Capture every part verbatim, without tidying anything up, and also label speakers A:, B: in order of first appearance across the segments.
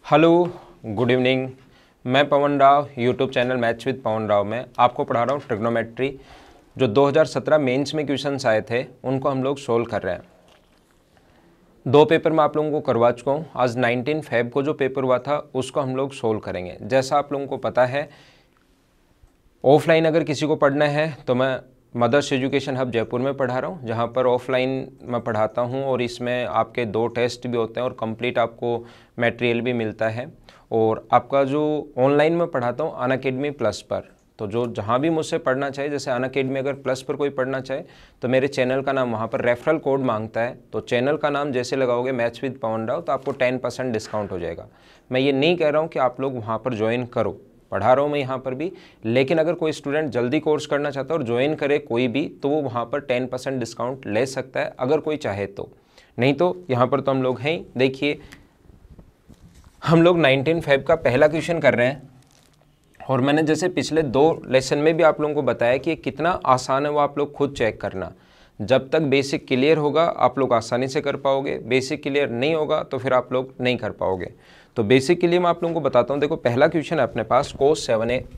A: Hello, good evening. मैं Pavan Rao, YouTube channel maths with Pavan Rao में आपको पढ़ा रहा हूँ ट्रिग्नोमेट्री। जो दो हज़ार सत्रह मेंस में क्वेश्चंस आए थे उनको हम लोग सोल्व कर रहे हैं। दो पेपर मैं आप लोगों को करवा चुका हूँ। आज उन्नीस फेब को जो पेपर हुआ था उसको हम लोग सोल्व करेंगे। जैसा आप लोगों को पता है, ऑफलाइन अगर किसी को पढ़ना है तो मैं मदर्स एजुकेशन हब जयपुर में पढ़ा रहा हूँ, जहाँ पर ऑफलाइन मैं पढ़ाता हूँ और इसमें आपके दो टेस्ट भी होते हैं और कंप्लीट आपको मटेरियल भी मिलता है। और आपका जो ऑनलाइन में पढ़ाता हूँ अनअकैडमी प्लस पर, तो जो जहाँ भी मुझसे पढ़ना चाहे, जैसे अनअकैडमी अगर प्लस पर कोई पढ़ना चाहे तो मेरे चैनल का नाम, वहाँ पर रेफरल कोड मांगता है, तो चैनल का नाम जैसे लगाओगे मैथ्स विद पवन राव तो आपको टेन परसेंट डिस्काउंट हो जाएगा। मैं ये नहीं कह रहा हूँ कि आप लोग वहाँ पर ज्वाइन करो, पढ़ा रहा हूँ मैं यहाँ पर भी, लेकिन अगर कोई स्टूडेंट जल्दी कोर्स करना चाहता है और ज्वाइन करे कोई भी, तो वो वहाँ पर टेन परसेंट डिस्काउंट ले सकता है अगर कोई चाहे तो। नहीं तो यहाँ पर तो हम लोग हैं ही। देखिए, हम लोग नाइनटीन फेब का पहला क्वेश्चन कर रहे हैं और मैंने जैसे पिछले दो लेसन में भी आप लोगों को बताया कि ये कितना आसान है वो आप लोग खुद चेक करना। जब तक बेसिक क्लियर होगा आप लोग आसानी से कर पाओगे, बेसिक क्लियर नहीं होगा तो फिर आप लोग नहीं कर पाओगे। तो बेसिक के लिए मैं आप लोगों को बताता हूं। देखो, पहला क्वेश्चन है अपने पास कोस सेवन ए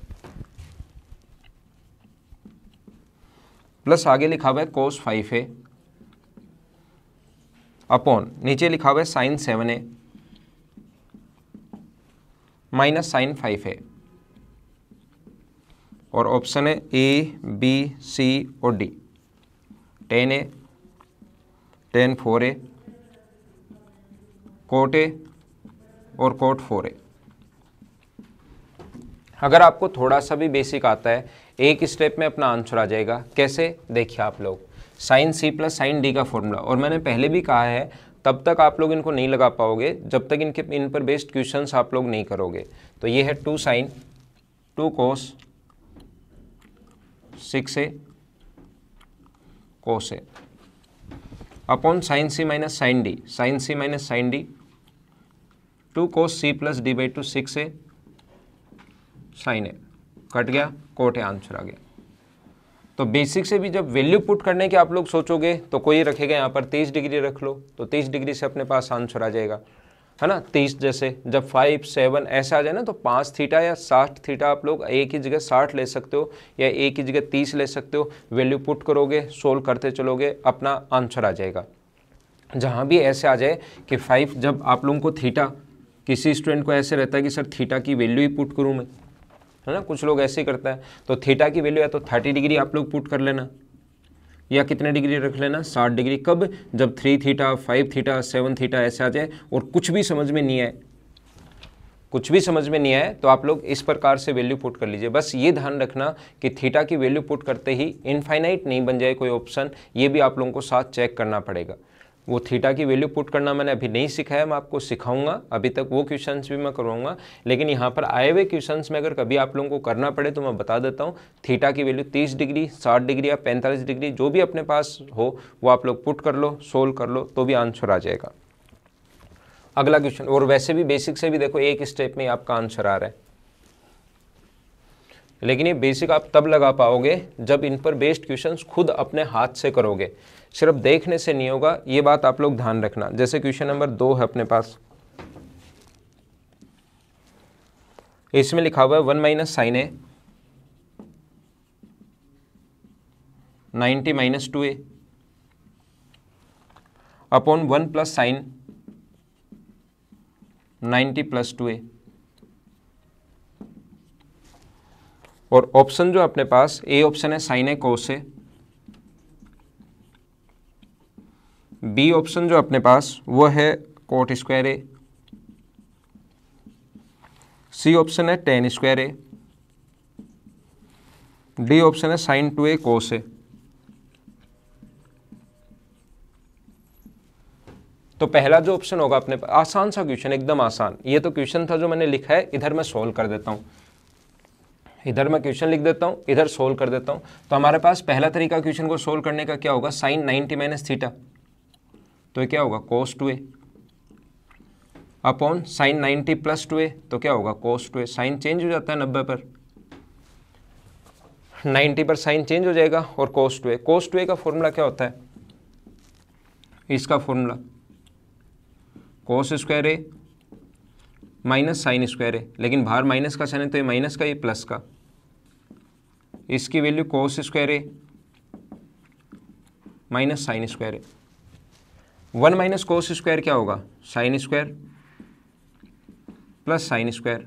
A: प्लस आगे लिखा हुआ है कोस फाइव ए अपॉन नीचे लिखा हुआ है sine seven A minus sine five A, और ऑप्शन है ए बी सी और D. Tan A, tan four A, cot A और कोट फोर ए। अगर आपको थोड़ा सा भी बेसिक आता है एक स्टेप में अपना आंसर आ जाएगा। कैसे, देखिए आप लोग, sine C plus sine D का फॉर्मूला, और मैंने पहले भी कहा है तब तक आप लोग इनको नहीं लगा पाओगे जब तक इनके इन पर बेस्ड क्वेश्चंस आप लोग नहीं करोगे। तो ये है two sine two cos six A cos A upon sine C minus sine D, sine C minus sine D, two cos C plus D by two six A sine A, cut गया, cot A, answer आ गया। तो basic से भी जब value put करने की आप लोग सोचोगे तो कोई रखेगा यहाँ पर तीस डिग्री रख लो, तो तीस डिग्री से अपने पास आंसर आ जाएगा, है ना। तीस जैसे जब फाइव सेवन ऐसा आ जाए ना तो पाँच थीटा या साठ थीटा आप लोग एक ही जगह साठ ले सकते हो या एक ही जगह तीस ले सकते हो। वैल्यू पुट करोगे, सोल्व करते चलोगे, अपना आंसर आ जाएगा। जहाँ भी ऐसे आ जाए कि फाइव, जब आप लोगों को थीटा, किसी स्टूडेंट को ऐसे रहता है कि सर थीटा की वैल्यू ही पुट करूँ मैं, है ना, कुछ लोग ऐसे ही करता है, तो थीटा की वैल्यू है तो थर्टी डिग्री आप लोग पुट कर लेना, या कितने डिग्री रख लेना, साठ डिग्री। कब, जब three theta, five theta, seven theta ऐसे आ जाए और कुछ भी समझ में नहीं आए, कुछ भी समझ में नहीं आए तो आप लोग इस प्रकार से वैल्यू पुट कर लीजिए। बस ये ध्यान रखना कि थीटा की वैल्यू पुट करते ही इनफाइनाइट नहीं बन जाए कोई ऑप्शन, ये भी आप लोगों को साथ चेक करना पड़ेगा। वो थीटा की वैल्यू पुट करना मैंने अभी नहीं सिखाया, मैं आपको सिखाऊंगा, अभी तक वो क्वेश्चंस भी मैं करवाऊंगा, लेकिन यहाँ पर आए हुए क्वेश्चंस में अगर कभी आप लोगों को करना पड़े तो मैं बता देता हूँ। थीटा की वैल्यू तीस डिग्री, साठ डिग्री या पैंतालीस डिग्री जो भी अपने पास हो वो आप लोग पुट कर लो, सोल्व कर लो, तो भी आंसर आ जाएगा। अगला क्वेश्चन, और वैसे भी बेसिक से भी देखो एक स्टेप में आपका आंसर आ रहा है, लेकिन ये बेसिक आप तब लगा पाओगे जब इन पर बेस्ड क्वेश्चंस खुद अपने हाथ से करोगे, सिर्फ देखने से नहीं होगा, ये बात आप लोग ध्यान रखना। जैसे क्वेश्चन नंबर दो है अपने पास, इसमें लिखा हुआ है one minus sine A ninety minus two A upon one plus sine ninety plus two A, और ऑप्शन जो अपने पास ए ऑप्शन है sine A cos A, B option जो अपने पास वो है cot square A, C option है tan square A, D option है sine two A cos A. तो पहला जो ऑप्शन होगा अपने पास, आसान सा क्वेश्चन, एकदम आसान। ये तो क्वेश्चन था जो मैंने लिखा है, इधर मैं सोल्व कर देता हूँ, इधर मैं क्वेश्चन लिख देता हूँ, इधर सोल्व कर देता हूँ। तो हमारे पास पहला तरीका क्वेश्चन को सोल्व करने का क्या होगा, साइन नाइन्टी माइनस थीटा, तो ये क्या होगा cos two A, upon sine ninety plus two A, तो क्या होगा cos two A. Sine change हो जाता है नब्बे पर, नाइन्टी पर साइन चेंज हो जाएगा और कोस two A. Cos two A का फॉर्मूला क्या होता है, इसका formula cos square A minus sine square है, लेकिन बाहर माइनस का साइन है तो ये माइनस का, ये प्लस का। इसकी वैल्यू कोस स्क्वायर है माइनस साइन स्क्वायर है। वन माइनस कोस स्क्वायर क्या होगा, sine square plus sine square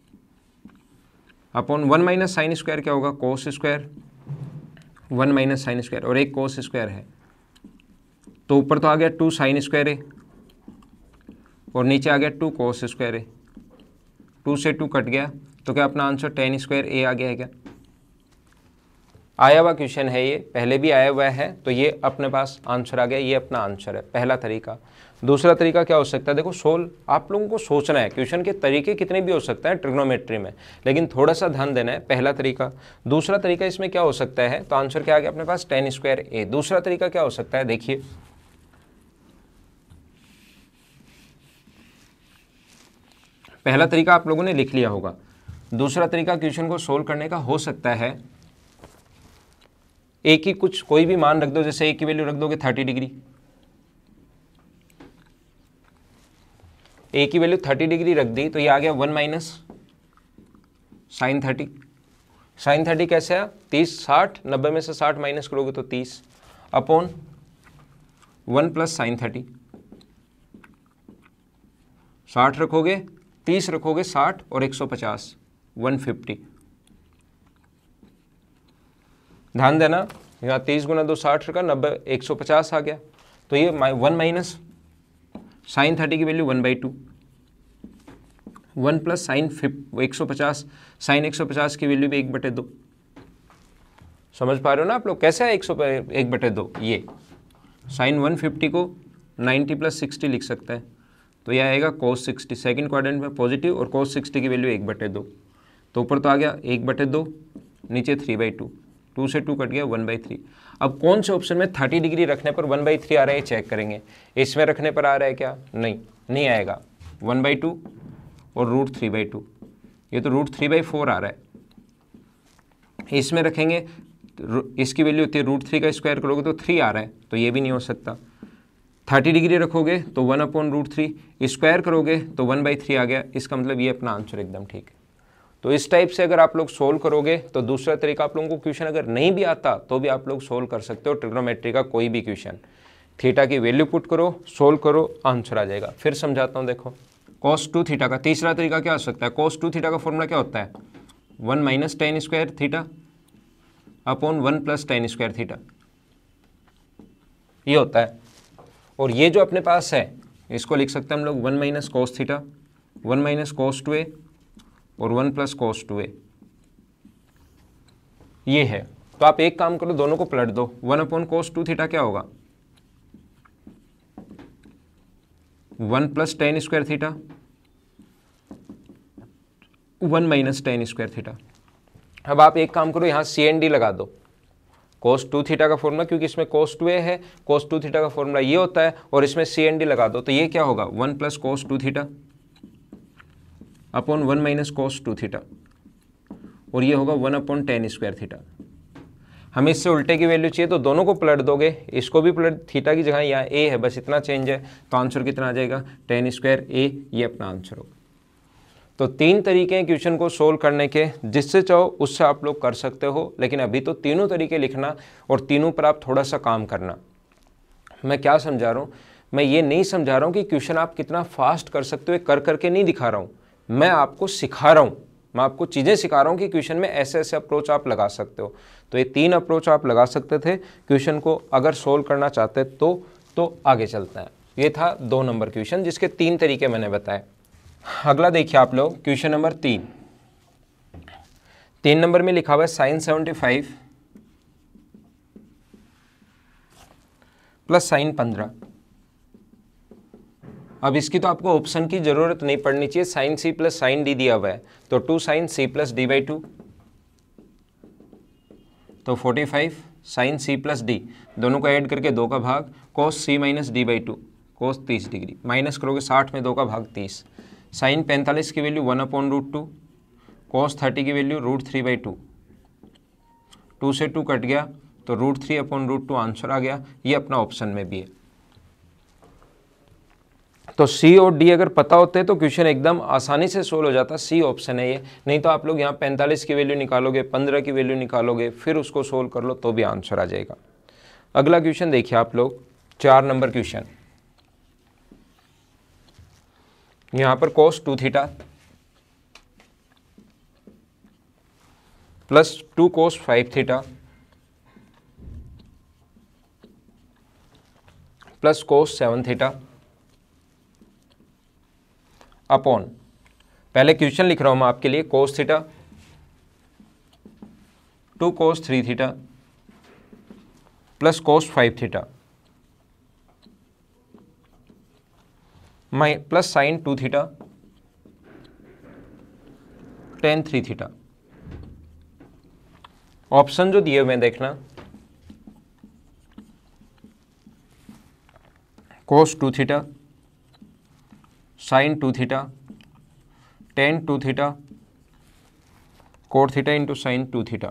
A: upon one minus sine square क्या होगा, cos square, one minus sine square और एक कोस स्क्वायर है, तो ऊपर तो आ गया टू साइन स्क्वायर है और नीचे आ गया टू कोस स्क्वायर है। टू से टू कट गया तो क्या अपना आंसर टेन स्क्वायर ए आ गया है क्या? आया हुआ क्वेश्चन है ये, पहले भी आया हुआ है, तो ये अपने पास आंसर आ गया, ये अपना आंसर है पहला तरीका। दूसरा तरीका क्या हो सकता है, देखो सोल्व आप लोगों को सोचना है, क्वेश्चन के तरीके कितने भी हो सकते हैं ट्रिग्नोमेट्री में, लेकिन थोड़ा सा ध्यान देना है, पहला तरीका। दूसरा तरीका इसमें क्या हो सकता है, तो आंसर क्या आ गया अपने पास, टेन स्क्वायर ए। दूसरा तरीका क्या हो सकता है, देखिए पहला तरीका आप लोगों ने लिख लिया होगा। दूसरा तरीका क्वेश्चन को सोल्व करने का हो सकता है, ए की कुछ कोई भी मान रख दो, जैसे ए की वैल्यू रख दोगे थर्टी डिग्री, ए की वैल्यू थर्टी डिग्री रख दी तो ये आ गया one minus sine thirty. Sine thirty कैसे है, तीस, साठ, नब्बे में से साठ माइनस करोगे तो तीस upon one plus sine thirty. साठ रखोगे, तीस रखोगे, साठ और एक सौ पचास, वन फिफ्टी। ध्यान देना यहाँ तीस गुना दो साठ का, नब्बे, एक सौ पचास आ गया, तो ये वन माइनस साइन थर्टी की value one by two, one plus sine फिफ एक सौ पचास, साइन एक सौ पचास की वैल्यू भी एक बटे दो। समझ पा रहे हो ना आप लोग, कैसे है एक सौ एक बटे दो, ये साइन वन फिफ्टी को नाइन्टी प्लस सिक्सटी लिख सकता है, तो यह आएगा कोस सिक्सटी, सेकेंड क्वाड्रेंट में पॉजिटिव, और कोस सिक्सटी की वैल्यू एक बटे दो, तो ऊपर तो आ गया एक बटे दो, नीचे थ्री बाई टू, टू से टू कट गया वन बाई थ्री। अब कौन से ऑप्शन में थर्टी डिग्री रखने पर वन बाई थ्री आ रहा है चेक करेंगे, इसमें रखने पर आ रहा है क्या, नहीं नहीं आएगा, वन बाई टू और रूट थ्री बाई टू, ये तो रूट थ्री बाई फोर आ रहा है। इसमें रखेंगे, इसकी वैल्यू होती है रूट थ्री का स्क्वायर करोगे तो थ्री आ रहा है, तो ये भी नहीं हो सकता। थर्टी डिग्री रखोगे तो one upon root three, square करोगे तो वन बाई थ्री आ गया, इसका मतलब ये अपना आंसर एकदम ठीक है। तो इस टाइप से अगर आप लोग सोल्व करोगे तो दूसरा तरीका, आप लोगों को क्वेश्चन अगर नहीं भी आता तो भी आप लोग सोल्व कर सकते हो ट्रिग्नोमेट्री का कोई भी क्वेश्चन। थीटा की वैल्यू पुट करो, सोल्व करो, आंसर आ जाएगा। फिर समझाता हूँ, देखो कॉस टू थीटा का तीसरा तरीका क्या हो सकता है, कॉस टू थीटा का फॉर्मूला क्या होता है, one minus tan square theta upon one plus tan square theta, ये होता है। और ये जो अपने पास है इसको लिख सकते हैं हम लोग one minus cos theta, one minus cos two A और one plus cos two A, ये है। तो आप एक काम करो, दोनों को पलट दो, one upon cos two theta क्या होगा, one plus tan square theta, one minus tan square theta. अब आप एक काम करो, यहाँ सी एन डी लगा दो, कोस टू थीटा का फॉर्मूला, क्योंकि इसमें कोस टू ए है, कोस टू थीटा का फॉर्मूला ये होता है, और इसमें सी एन डी लगा दो, तो ये क्या होगा, one plus cos two theta upon one minus cos two theta, और ये होगा one upon tan square theta. हमें इससे उल्टे की वैल्यू चाहिए तो दोनों को पलट दोगे, इसको भी पलट, थीटा की जगह यहाँ ए है, बस इतना चेंज है, तो आंसर कितना आ जाएगा, टेन स्क्वायर ए, ये अपना आंसर होगा। तो तीन तरीके हैं क्वेश्चन को सोल्व करने के, जिससे चाहो उससे आप लोग कर सकते हो, लेकिन अभी तो तीनों तरीके लिखना और तीनों पर आप थोड़ा सा काम करना। मैं क्या समझा रहा हूँ, मैं ये नहीं समझा रहा हूँ कि क्वेश्चन आप कितना फास्ट कर सकते हो, कर करके नहीं दिखा रहा हूँ, मैं आपको सिखा रहा हूँ, मैं आपको चीज़ें सिखा रहा हूँ कि क्वेश्चन में ऐसे ऐसे अप्रोच आप लगा सकते हो। तो ये तीन अप्रोच आप लगा सकते थे क्वेश्चन को अगर सोल्व करना चाहते तो तो आगे चलते हैं। ये था दो नंबर क्वेश्चन जिसके तीन तरीके मैंने बताए। अगला देखिए आप लोग, क्वेश्चन नंबर तीन। तीन नंबर में लिखा हुआ है sine seventy five plus sine पंद्रह। अब इसकी तो आपको ऑप्शन की जरूरत नहीं पड़नी चाहिए, sine C plus sine D दिया हुआ है, तो two sine C plus D by two, तो forty five sine C plus D, दोनों को ऐड करके दो का भाग, cos C minus D by two, cos तीस डिग्री, माइनस करोगे साठ में दो का भाग तीस, साइन पैंतालीस की value one upon root two, cos thirty की value root three by two, two से टू कट गया तो root three upon root two answer आ गया, ये अपना ऑप्शन में भी है। तो सी और डी अगर पता होते तो क्वेश्चन एकदम आसानी से सोल्व हो जाता। सी ऑप्शन है ये, नहीं तो आप लोग यहाँ पैंतालीस की वैल्यू निकालोगे, पंद्रह की वैल्यू निकालोगे, फिर उसको सोल्व कर लो तो भी आंसर आ जाएगा। अगला क्वेश्चन देखिए आप लोग, चार नंबर क्वेश्चन। यहाँ पर cos two theta plus two cos five theta plus cos seven theta upon, पहले क्वेश्चन लिख रहा हूं मैं आपके लिए, cos theta two cos three theta plus cos five theta माइ plus sine two theta tan three theta. Option जो दिए हुए देखना, cos two theta, sine two theta, tan two theta, cot theta into sine two theta.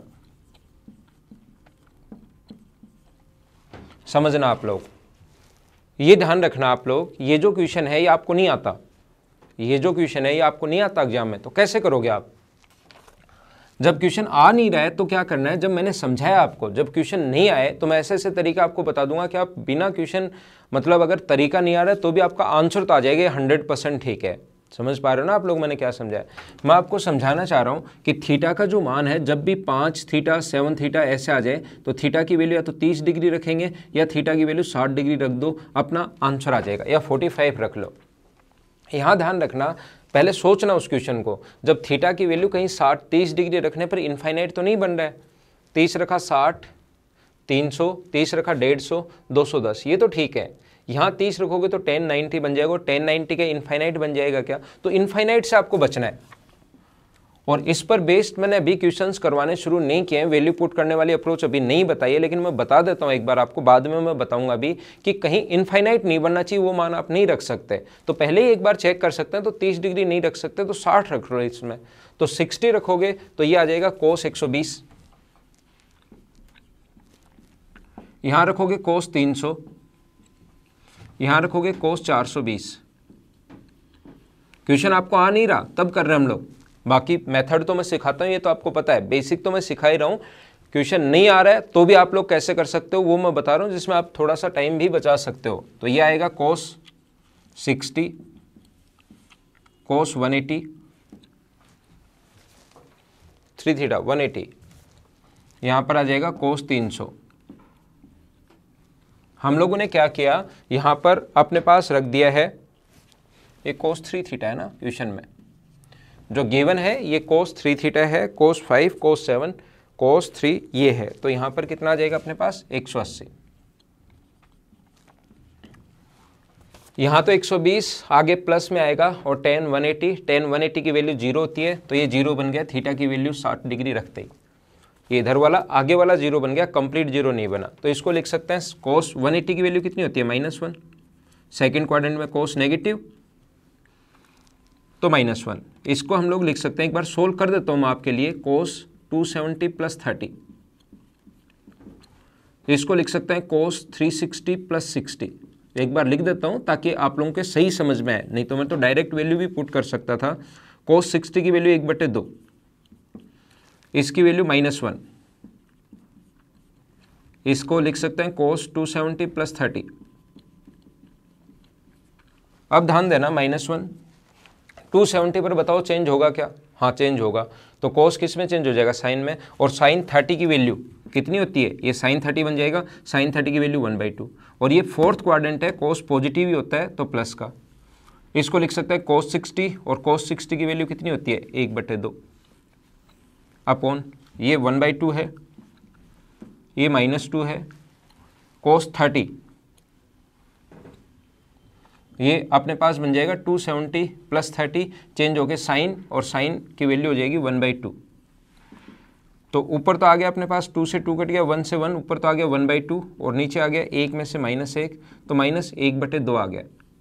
A: समझना आप लोग, ये ध्यान रखना आप लोग, ये जो क्वेश्चन है ये आपको नहीं आता, ये जो क्वेश्चन है ये आपको नहीं आता एग्जाम में, तो कैसे करोगे आप? जब क्वेश्चन आ नहीं रहा है तो क्या करना है, जब मैंने समझाया आपको, जब क्वेश्चन नहीं आए तो मैं ऐसे ऐसे तरीका आपको बता दूंगा कि आप बिना क्वेश्चन, मतलब अगर तरीका नहीं आ रहा है तो भी आपका आंसर तो आ जाएगा हंड्रेड परसेंट। ठीक है, समझ पा रहे हो ना आप लोग मैंने क्या समझाया? मैं आपको समझाना चाह रहा हूँ कि थीटा का जो मान है, जब भी पाँच थीटा सेवन थीटा ऐसे आ जाए तो थीटा की वैल्यू या तो तीस डिग्री रखेंगे या थीटा की वैल्यू साठ डिग्री रख दो, अपना आंसर आ जाएगा, या फोर्टी फाइव रख लो। यहाँ ध्यान रखना, पहले सोचना उस क्वेश्चन को, जब थीटा की वैल्यू कहीं साठ तीस डिग्री रखने पर इनफाइनाइट तो नहीं बन रहा है। तीस रखा साठ, तीन सौ, तीस रखा डेढ़ सौ, दो सौ दस, ये तो ठीक है। यहाँ तीस रखोगे तो टेन नाइन्टी बन जाएगा, टेन नाइन्टी का इनफाइनाइट बन जाएगा क्या? तो इनफाइनाइट से आपको बचना है। और इस पर बेस्ड मैंने अभी क्वेश्चंस करवाने शुरू नहीं किए हैं, वैल्यू पुट करने वाली अप्रोच अभी नहीं बताई है, लेकिन मैं बता देता हूं एक बार आपको, बाद में मैं बताऊंगा अभी कि कहीं इनफाइनाइट नहीं बनना चाहिए, वो मान आप नहीं रख सकते। तो पहले ही एक बार चेक कर सकते हैं, तो तीस डिग्री नहीं रख सकते तो साठ रख लो इसमें, तो साठ रखोगे तो ये आ जाएगा कोस एक सौ बीस, यहां रखोगे कोस तीन सौ, यहां रखोगे कोस चार सौ बीस। क्वेश्चन आपको आ नहीं रहा तब कर रहे हैं हम लोग, बाकी मेथड तो मैं सिखाता हूँ, ये तो आपको पता है, बेसिक तो मैं सिखा ही रहा हूँ। क्वेश्चन नहीं आ रहा है तो भी आप लोग कैसे कर सकते हो वो मैं बता रहा हूँ, जिसमें आप थोड़ा सा टाइम भी बचा सकते हो। तो ये आएगा cos sixty, cos one eighty, three theta one eighty, यहाँ पर आ जाएगा कोस तीन सौ। हम लोगों ने क्या किया, यहाँ पर अपने पास रख दिया है, ये कोस थ्री थीटा है ना, क्वेश्चन में जो गिवन है ये कोस थ्री थीटा है, cos five, cos seven, cos three ये है, तो यहाँ पर कितना आ जाएगा अपने पास एक सौ अस्सी। यहाँ तो एक सौ बीस आगे प्लस में आएगा और tan one eighty, tan one eighty की वैल्यू जीरो होती है तो ये जीरो बन गया, थीटा की वैल्यू साठ डिग्री रखते ही ये इधर वाला आगे वाला जीरो बन गया, कंप्लीट जीरो नहीं बना। तो इसको लिख सकते हैं कोस वन एटी की वैल्यू कितनी होती है, माइनस वन। सेकेंड क्वाड्रेंट में कोस नेगेटिव तो माइनस वन। इसको हम लोग लिख सकते हैं, एक बार सोल्व कर देता हूं मैं आपके लिए, cos two seventy plus thirty, इसको लिख सकते हैं cos three sixty plus sixty. एक बार लिख देता हूं ताकि आप लोगों के सही समझ में आए, नहीं तो मैं तो डायरेक्ट वैल्यू भी पुट कर सकता था। कोस सिक्सटी की वैल्यू एक बटे दो, इसकी वैल्यू माइनस वन, इसको लिख सकते हैं cos two seventy plus thirty. अब ध्यान देना, माइनस वन टू सेवेंटी पर बताओ चेंज होगा क्या? हाँ चेंज होगा, तो कोस किस में चेंज हो जाएगा, साइन में। और साइन थर्टी की वैल्यू कितनी होती है, ये साइन थर्टी बन जाएगा, साइन थर्टी की वैल्यू वन बाई टू। और ये फोर्थ क्वाड्रेंट है, कोस पॉजिटिव ही होता है तो प्लस का। इसको लिख सकते हैं कोस सिक्सटी, और कोस सिक्सटी की वैल्यू कितनी होती है, एक बटे दो अपॉन, ये वन बाई टू है, ये माइनस टू है, कोस थर्टी ये अपने पास बन जाएगा two seventy plus thirty, change हो गए साइन, और साइन की वैल्यू हो जाएगी वन बाई टू। तो ऊपर तो आ गया अपने पास, टू से टू कट गया, वन से वन, ऊपर तो आ गया वन बाई टू, और नीचे आ गया एक में से माइनस एक, तो माइनस एक बटे दो आ गया।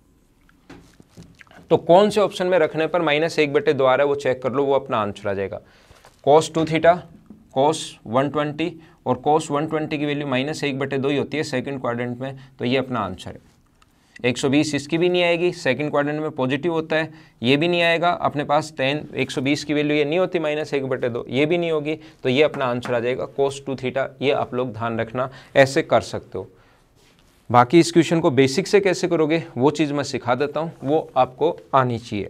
A: तो कौन से ऑप्शन में रखने पर माइनस एक बटे दो आ रहा है वो चेक कर लो, वो अपना आंसर आ जाएगा। Cos two theta, cos one twenty, और कोस वन ट्वेंटी की वैल्यू माइनस एक बटे दो ही होती है सेकेंड क्वाड्रेंट में, तो ये अपना आंसर है। एक सौ बीस इसकी भी नहीं आएगी, सेकंड क्वाड्रेंट में पॉजिटिव होता है, ये भी नहीं आएगा अपने पास। टेन एक सौ बीस की वैल्यू ये नहीं होती, माइनस एक बटे दो, ये भी नहीं होगी, तो ये अपना आंसर आ जाएगा कोस टू थीटा। ये आप लोग ध्यान रखना, ऐसे कर सकते हो। बाकी इस क्वेश्चन को बेसिक से कैसे करोगे वो चीज़ मैं सिखा देता हूँ, वो आपको आनी चाहिए।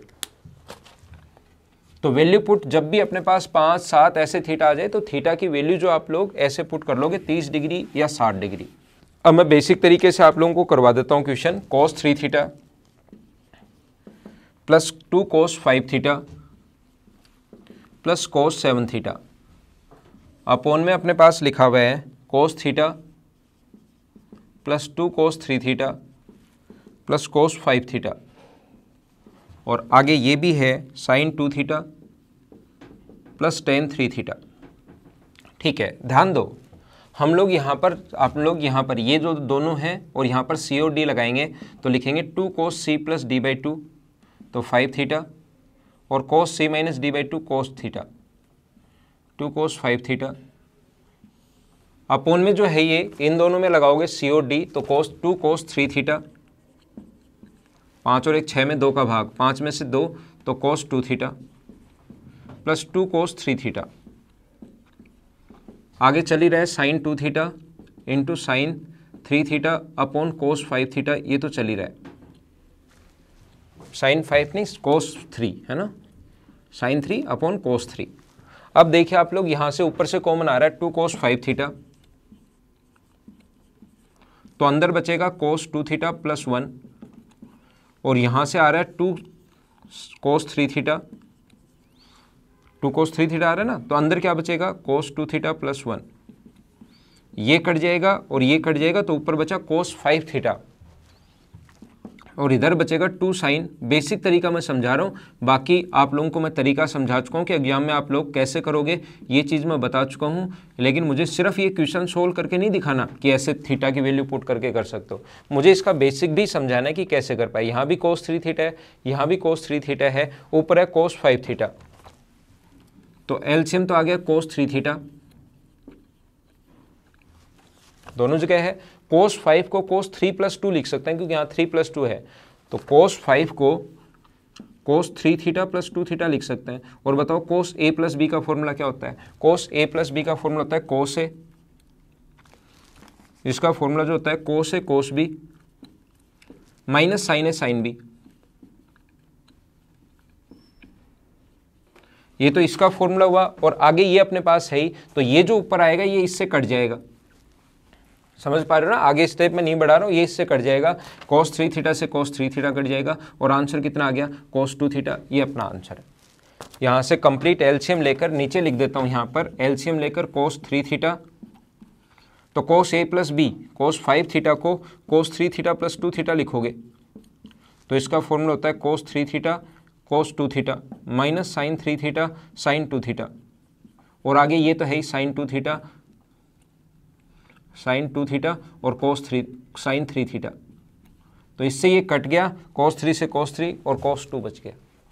A: तो वैल्यू पुट जब भी अपने पास पाँच सात ऐसे थीटा आ जाए तो थीटा की वैल्यू जो आप लोग ऐसे पुट कर लोगे तीस डिग्री या साठ डिग्री। अब मैं बेसिक तरीके से आप लोगों को करवा देता हूँ question. Cos three theta plus two cos five theta plus cos seven theta upon में अपने पास लिखा हुआ है cos theta plus two cos three theta plus cos five theta, और आगे ये भी है sine two theta plus tan three theta. ठीक है, ध्यान दो, हम लोग यहाँ पर आप लोग यहाँ पर ये जो दोनों हैं और यहाँ पर सी और डी लगाएंगे तो लिखेंगे two cos C plus D by two, तो फाइव थीटा, और cos C minus D by two cos theta, two cos five theta. Upon में जो है ये इन दोनों में लगाओगे सी और डी तो cos two cos three theta, पाँच और एक छः में दो का भाग, पाँच में से दो तो cos two theta plus two cos three theta. आगे चली रहे sine two theta into sine three theta upon cos five theta, ये तो चली रहा है। साइन फाइव नहीं कोस थ्री है ना, sine three upon cos three. अब देखिए आप लोग यहाँ से ऊपर से कॉमन आ रहा है टू कोस फाइव थीटा, तो अंदर बचेगा cos two theta plus one, और यहाँ से आ रहा है two cos three theta, two cos three theta आ रहा है ना, तो अंदर क्या बचेगा cos two theta plus one, ये कट जाएगा और ये कट जाएगा तो ऊपर बचा कोस फाइव थीटा, और इधर बचेगा टू साइन। बेसिक तरीका मैं समझा रहा हूँ, बाकी आप लोगों को मैं तरीका समझा चुका हूँ कि एग्जाम में आप लोग कैसे करोगे ये चीज़ मैं बता चुका हूँ, लेकिन मुझे सिर्फ ये क्वेश्चन सोल्व करके नहीं दिखाना कि ऐसे थीटा की वैल्यू पुट करके कर सकते हो, मुझे इसका बेसिक भी समझाना है कि कैसे कर पाए। यहाँ भी कोस थ्री थीटा है, यहाँ भी कोस थ्री थीटा है, ऊपर है कोस फाइव थीटा, तो एलसीएम तो आ गया कोस थ्री थीटा, दोनों जगह है। कोस फाइव को कोस थ्री प्लस टू लिख सकते हैं क्योंकि यहाँ थ्री प्लस टू है, तो कोस फाइव को cos three theta plus two theta लिख सकते हैं। और बताओ कोस ए प्लस बी का फॉर्मूला क्या होता है? कोस ए प्लस बी का फॉर्मूला होता है कोस ए, इसका फॉर्मूला जो होता है cos A cos B minus sine A sine B. ये तो इसका फॉर्मूला हुआ, और आगे ये अपने पास है ही, तो ये जो ऊपर आएगा ये इससे कट जाएगा। समझ पा रहे हो ना, आगे स्टेप में नहीं बढ़ा रहा हूँ, ये इससे कट जाएगा, कोस थ्री थीटा से कोस थ्री थीटा कट जाएगा, और आंसर कितना आ गया कोस टू थीटा। ये अपना आंसर है। यहाँ से कंप्लीट एलसीएम लेकर नीचे लिख देता हूँ, यहाँ पर एलसीएम लेकर कोस थ्री थीटा, तो cos A plus B cos five theta को cos three theta plus two theta लिखोगे तो इसका फॉर्मूला होता है cos three theta cos two theta minus sine three theta sine two theta, और आगे ये तो है ही sine two theta sine two theta और cos three sine three theta, तो इससे ये कट गया, कोस थ्री से कोस थ्री और कोस टू बच गया।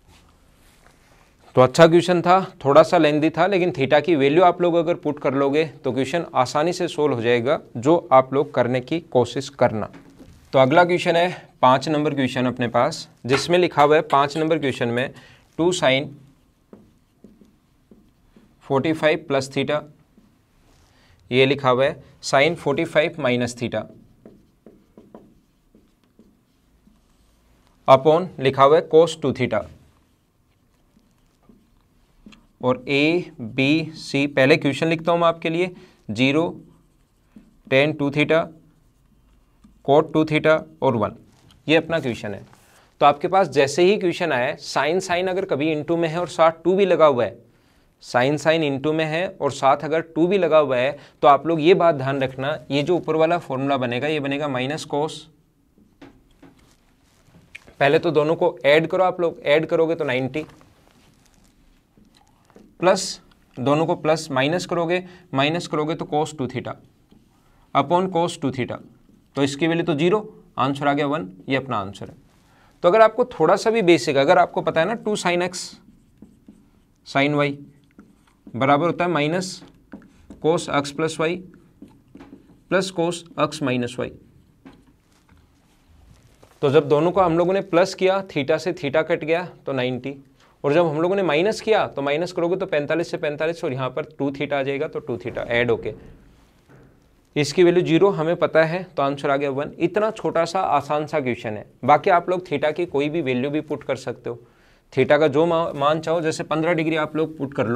A: तो अच्छा क्वेश्चन था, थोड़ा सा लेंथी था, लेकिन थीटा की वैल्यू आप लोग अगर पुट कर लोगे तो क्वेश्चन आसानी से सोल्व हो जाएगा, जो आप लोग करने की कोशिश करना। तो अगला क्वेश्चन है पाँच नंबर क्वेश्चन अपने पास, जिसमें लिखा हुआ है पाँच नंबर क्वेश्चन में two sine forty five plus theta, ये लिखा हुआ है sine forty five minus theta upon लिखा हुआ है कोस टू थीटा, और ए बी सी पहले क्वेश्चन लिखता हूं मैं आपके लिए, zero ten two theta cot two theta और वन, ये अपना क्वेश्चन है। तो आपके पास जैसे ही क्वेश्चन आया साइन साइन अगर कभी इनटू में है और साथ टू भी लगा हुआ है, साइन साइन इनटू में है और साथ अगर टू भी लगा हुआ है, तो आप लोग ये बात ध्यान रखना, ये जो ऊपर वाला फॉर्मूला बनेगा ये बनेगा माइनस कोस। पहले तो दोनों को ऐड करो, आप लोग ऐड करोगे तो नाइन्टी, प्लस दोनों को प्लस माइनस करोगे, माइनस करोगे तो cos two theta upon cos two theta, तो इसकी वैल्यू तो जीरो, आंसर आ गया वन, ये अपना आंसर है। तो अगर आपको थोड़ा सा भी बेसिक, अगर आपको पता है ना two sine X sine Y बराबर होता है minus cos X plus Y plus cos X minus Y, तो जब दोनों को हम लोगों ने प्लस किया, थीटा से थीटा कट गया तो नाइन्टी, और जब हम लोगों ने माइनस किया तो माइनस करोगे तो पैंतालीस से पैंतालीस, और यहाँ पर टू थीटा आ जाएगा तो टू थीटा ऐड होके इसकी वैल्यू जीरो हमें पता है, तो आंसर आ गया वन। इतना छोटा सा आसान सा क्वेश्चन है। बाकी आप लोग थीटा की कोई भी वैल्यू भी पुट कर सकते हो, थीटा का जो मान चाहो, जैसे पंद्रह डिग्री आप लोग पुट कर लो,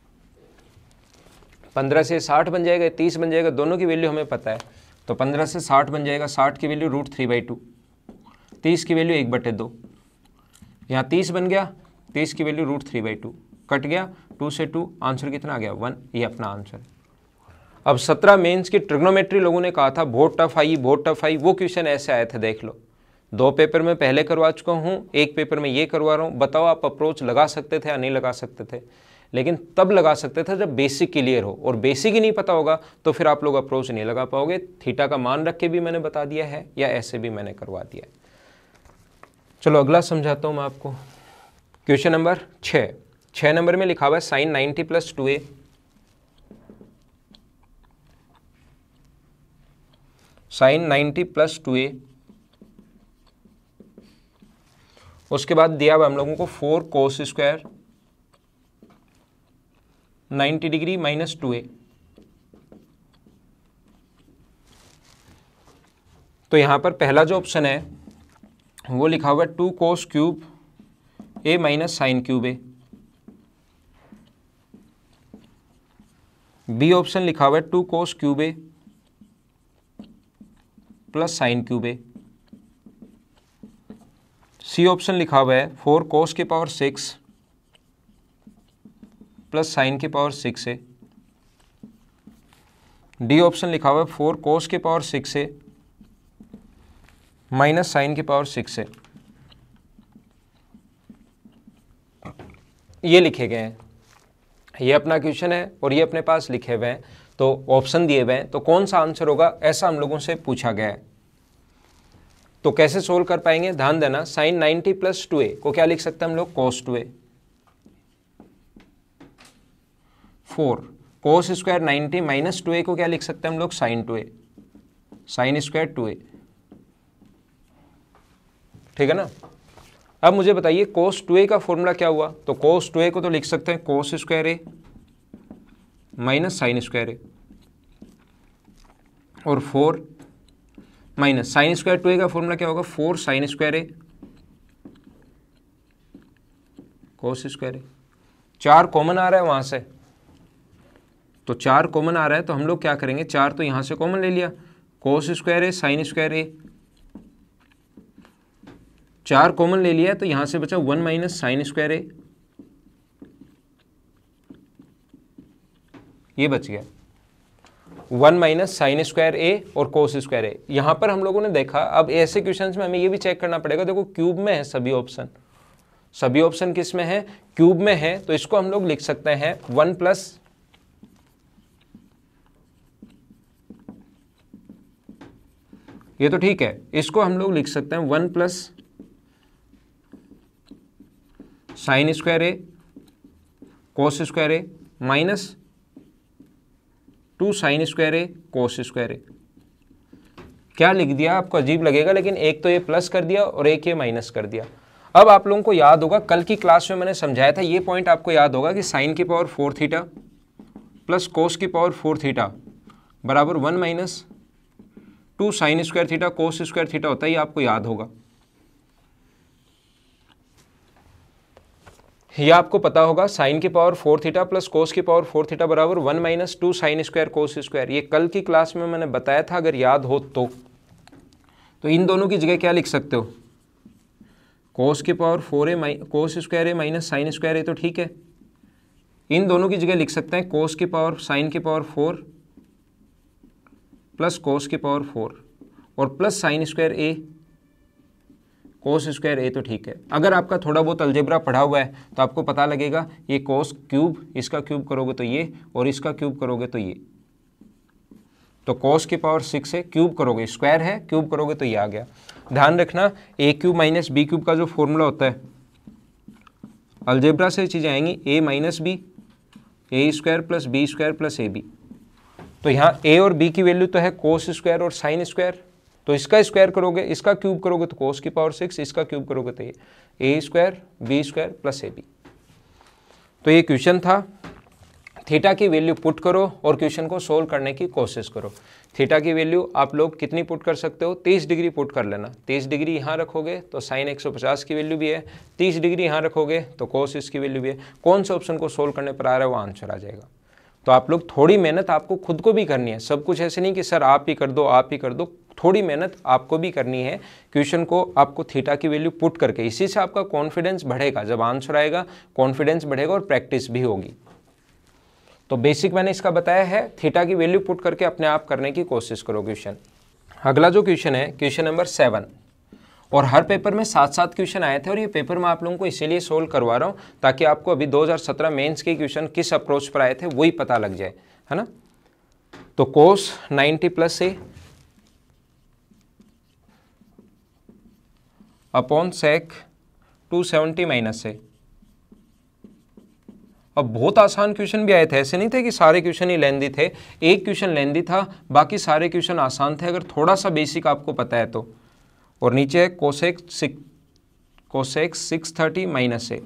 A: पंद्रह से साठ बन जाएगा, तीस बन जाएगा, दोनों की वैल्यू हमें पता है, तो पंद्रह से साठ बन जाएगा, साठ की value root three by two, तीस की वैल्यू एक बटे दो, यहाँ तीस बन गया, तीस की value root three by two, cut गया, टू से टू, आंसर कितना आ गया वन, ये अपना आंसर। अब सत्रह मेंस की ट्रिग्नोमेट्री लोगों ने कहा था बहुत टफ आई, बहुत टफ आई, वो क्वेश्चन ऐसे आए थे, देख लो, दो पेपर में पहले करवा चुका हूँ, एक पेपर में ये करवा रहा हूँ। बताओ आप अप्रोच लगा सकते थे या नहीं लगा सकते थे? लेकिन तब लगा सकते थे जब बेसिक क्लियर हो, और बेसिक ही नहीं पता होगा तो फिर आप लोग अप्रोच नहीं लगा पाओगे। थीटा का मान रख के भी मैंने बता दिया है, या ऐसे भी मैंने करवा दिया है। चलो अगला समझाता हूँ मैं आपको। क्वेश्चन नंबर छः, छः नंबर में लिखा हुआ है sine ninety plus two A, sine ninety plus two A, उसके बाद दिया हुआ हम लोगों को four cos square ninety degree minus two A. तो यहां पर पहला जो ऑप्शन है वो लिखा हुआ है two cos cube A minus sine cube A. B option लिखा हुआ है two cos cube A plus sine cube A. C option लिखा हुआ है फोर कोस के पावर सिक्स प्लस साइन के power six A. D option लिखा हुआ है फोर कोस के power six A minus sine के पावर सिक्स ए। ये लिखे गए हैं, ये अपना क्वेश्चन है और ये अपने पास लिखे हुए हैं, तो ऑप्शन दिए हुए हैं, तो कौन सा आंसर होगा ऐसा हम लोगों से पूछा गया है। तो कैसे सोल्व कर पाएंगे, ध्यान देना। Sine ninety plus two A को क्या लिख सकते हैं हम लोग, cos two A. Four cos square ninety minus two A को क्या लिख सकते हैं हम लोग, sine two A, sine square two A, ठीक है ना। अब मुझे बताइए कोस टू ए का फॉर्मूला क्या हुआ, तो कोस टू ए को तो लिख सकते हैं cos square A minus sine square A, और four minus sine square two A का फॉर्मूला क्या होगा, four sine square A cos square A. चार कॉमन आ रहा है वहां से, तो चार कॉमन आ रहा है तो हम लोग क्या करेंगे, चार तो यहां से कॉमन ले लिया, cos square A sine square A, चार कॉमन ले लिया तो यहां से बचा one minus sine square A, ये बच गया one minus sine square A और कोस स्क्वायर ए। यहां पर हम लोगों ने देखा, अब ऐसे क्वेश्चंस में हमें ये भी चेक करना पड़ेगा, देखो क्यूब में है सभी ऑप्शन, सभी ऑप्शन किस में है, क्यूब में है, तो इसको हम लोग लिख सकते हैं वन प्लस ये तो ठीक है, इसको हम लोग लिख सकते हैं one plus sine square A cos square A minus two sine square A cos square A. क्या लिख दिया आपको अजीब लगेगा, लेकिन एक तो ये प्लस कर दिया और एक ये माइनस कर दिया। अब आप लोगों को याद होगा कल की क्लास में मैंने समझाया था, ये पॉइंट आपको याद होगा कि साइन की power four theta plus cos की पावर फोर थीटा बराबर one minus two sine square theta cos square theta होता है, ये आपको याद होगा। ये आपको पता होगा साइन की power four theta plus cos की पावर फोर थीटा बराबर one minus two sine square cos square, ये कल की क्लास में मैंने बताया था, अगर याद हो तो तो इन दोनों की जगह क्या लिख सकते हो, कोस की पावर फोर ए माइ cos square A minus sine square A, तो ठीक है। इन दोनों की जगह लिख सकते हैं कोस की पावर साइन की पावर फोर प्लस कोस की पावर फोर और plus sine square A cos square A, तो ठीक है। अगर आपका थोड़ा बहुत अलजेब्रा पढ़ा हुआ है तो आपको पता लगेगा, ये कोस क्यूब, इसका क्यूब करोगे तो ये, और इसका क्यूब करोगे तो ये, तो कोस की पावर सिक्स है, क्यूब करोगे स्क्वायर है, क्यूब करोगे तो ये आ गया। ध्यान रखना A cube minus B cube का जो फॉर्मूला होता है, अलजेब्रा से चीज़ें आएंगी, A minus B A square plus B square plus A B. तो यहाँ ए और बी की वैल्यू तो है कोस स्क्वायर और साइन स्क्वायर, तो इसका स्क्वायर करोगे, इसका क्यूब करोगे तो कोस की पावर सिक्स, इसका क्यूब करोगे तो ये A square B square plus A B. तो ये क्वेश्चन था। थीटा की वैल्यू पुट करो और क्वेश्चन को सोल्व करने की कोशिश करो। थीटा की वैल्यू आप लोग कितनी पुट कर सकते हो, तीस डिग्री पुट कर लेना। तीस डिग्री यहाँ रखोगे तो साइन एक सौ पचास की वैल्यू भी है, तीस डिग्री यहाँ रखोगे तो कोस इसकी वैल्यू भी है। कौन से ऑप्शन को सोल्व करने पर आ रहा है वो आंसर आ जाएगा। तो आप लोग थोड़ी मेहनत आपको खुद को भी करनी है, सब कुछ ऐसे नहीं कि सर आप ही कर दो आप ही कर दो, थोड़ी मेहनत आपको भी करनी है। क्वेश्चन को आपको थीटा की वैल्यू पुट करके, इसी से आपका कॉन्फिडेंस बढ़ेगा, जब आंसर आएगा कॉन्फिडेंस बढ़ेगा और प्रैक्टिस भी होगी। तो बेसिक मैंने इसका बताया है, थीटा की वैल्यू पुट करके अपने आप करने की कोशिश करो क्वेश्चन। अगला जो क्वेश्चन है क्वेश्चन नंबर सेवन, और हर पेपर में सात सात क्वेश्चन आए थे और ये पेपर मैं आप लोगों को इसीलिए सोल्व करवा रहा हूँ ताकि आपको अभी दो हज़ार सत्रह मेंस के क्वेश्चन किस अप्रोच पर आए थे वही पता लग जाए, है ना। तो cos ninety plus A upon sec two seventy minus A. अब बहुत आसान क्वेश्चन भी आए थे, ऐसे नहीं थे कि सारे क्वेश्चन ही लेंदी थे। एक क्वेश्चन लेंदी था, बाकी सारे क्वेश्चन आसान थे अगर थोड़ा सा बेसिक आपको पता है तो। और नीचे है cosec six cosec six thirty minus A.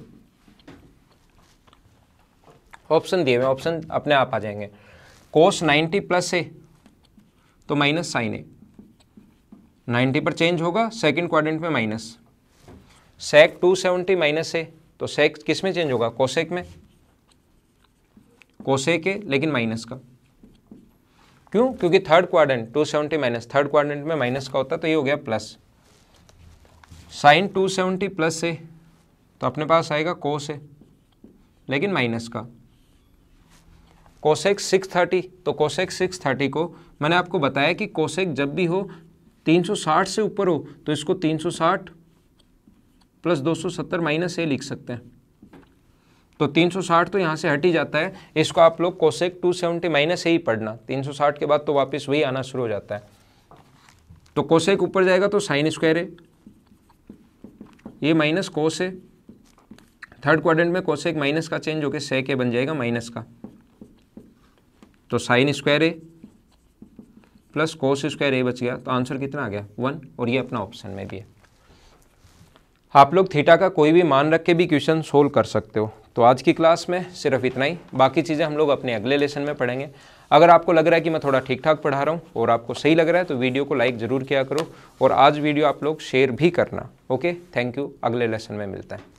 A: Option दिए हुए, ऑप्शन अपने आप आ जाएंगे। कोस नाइन्टी प्लस ए तो माइनस साइन ए, नाइन्टी पर चेंज होगा, सेकंड क्वाड्रेंट में minus. Sec two seventy minus A तो सेक किस में चेंज होगा, कोसेक में, कोसेक ए लेकिन माइनस का। क्यों, क्योंकि third quadrant two seventy minus, third quadrant में माइनस का होता है तो ये हो गया plus. Sine two seventy plus A तो अपने पास आएगा कोस ए लेकिन माइनस का। कोसेक सिक्स थर्टी तो कोसेक सिक्स थर्टी को मैंने आपको बताया कि कोसेक जब भी हो तीन सौ साठ से ऊपर हो तो इसको तीन सौ साठ प्लस दो सौ सत्तर माइनस ए लिख सकते हैं। तो तीन सौ साठ तो यहाँ से हट ही जाता है, इसको आप लोग cosec two seventy minus A ही पढ़ना, तीन सौ साठ के बाद तो वापस वही आना शुरू हो जाता है। तो कोसेक ऊपर जाएगा तो साइन स्क्वायर है, ये माइनस कोस है, थर्ड क्वाड्रेंट में कोसेक माइनस का चेंज होकर सेक ए बन जाएगा माइनस का। तो sine square A plus cos square A बच गया, तो आंसर कितना आ गया, वन। और ये अपना ऑप्शन में भी है। आप लोग थीटा का कोई भी मान रख के भी क्वेश्चन सोल्व कर सकते हो। तो आज की क्लास में सिर्फ इतना ही, बाकी चीज़ें हम लोग अपने अगले लेसन में पढ़ेंगे। अगर आपको लग रहा है कि मैं थोड़ा ठीक ठाक पढ़ा रहा हूँ और आपको सही लग रहा है तो वीडियो को लाइक ज़रूर किया करो और आज वीडियो आप लोग शेयर भी करना। ओके, थैंक यू, अगले लेसन में मिलता है।